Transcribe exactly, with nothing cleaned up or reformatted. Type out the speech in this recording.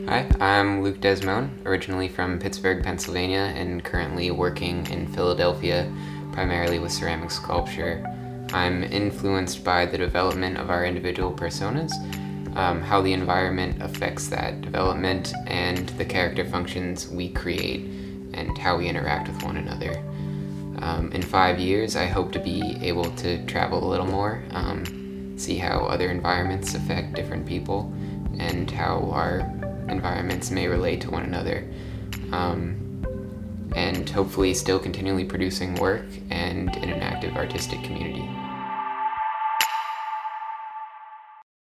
Hi, I'm Luke Desmone, originally from Pittsburgh, Pennsylvania, and currently working in Philadelphia, primarily with ceramic sculpture. I'm influenced by the development of our individual personas, um, how the environment affects that development, and the character functions we create, and how we interact with one another. Um, in five years, I hope to be able to travel a little more, um, see how other environments affect different people, and how our environments may relate to one another, um, and hopefully still continually producing work and in an active artistic community.